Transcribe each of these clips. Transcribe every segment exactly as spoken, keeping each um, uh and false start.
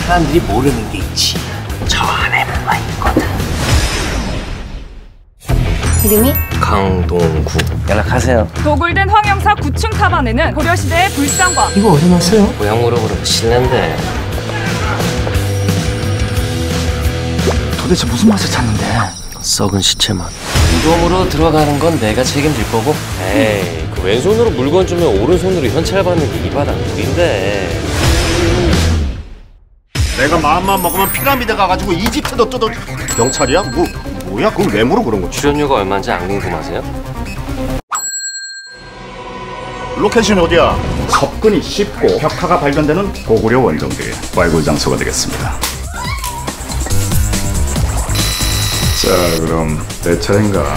사람들이 모르는 게 있지. 저 안에 뭐가 있거든. 이름이? 강동구. 연락하세요. 도굴된 황영사 구 층 탑 안에는 고려시대의 불상과. 이거 어디 났어요? 고향 물어보는 실례인데. 도대체 무슨 맛을 찾는데? 썩은 시체 맛. 무덤으로 들어가는 건 내가 책임질 거고. 에이, 그 왼손으로 물건 주면 오른손으로 현찰 받는 게 이 바닥 무기인데. 내가 마음만 먹으면 피라미드 가가지고 이집트도 뜯어. 경찰이야? 뭐 뭐야? 그걸 왜 물어 그런 거? 출연료가 얼마인지 안 궁금하세요? 로케이션 어디야? 접근이 쉽고 벽화가 발견되는 고구려 원정대의 발굴 장소가 되겠습니다. 자, 그럼 내 차례인가?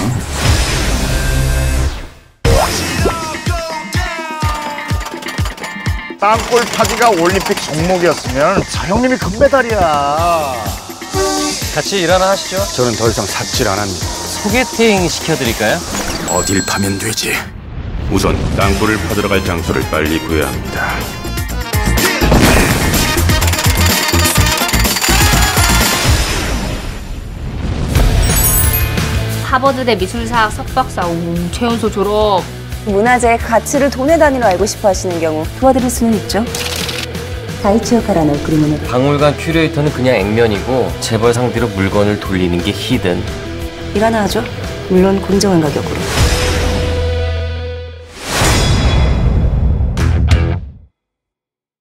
땅굴 파기가 올림픽 종목이었으면 저 형님이 금메달이야. 같이 일 하나 하시죠. 저는 더 이상 삽질 안 합니다. 소개팅 시켜드릴까요? 어딜 파면 되지? 우선 땅굴을 파들어 갈 장소를 빨리 구해야 합니다. 하버드대 미술사학 석박사, 오, 최연소 졸업. 문화재의 가치를 돈의 단위로 알고 싶어 하시는 경우 도와드릴 수는 있죠. 다이치오카라는 얼굴이면 박물관 큐레이터는 그냥 액면이고 재벌 상대로 물건을 돌리는 게 히든. 일 하나 하죠. 물론 공정한 가격으로.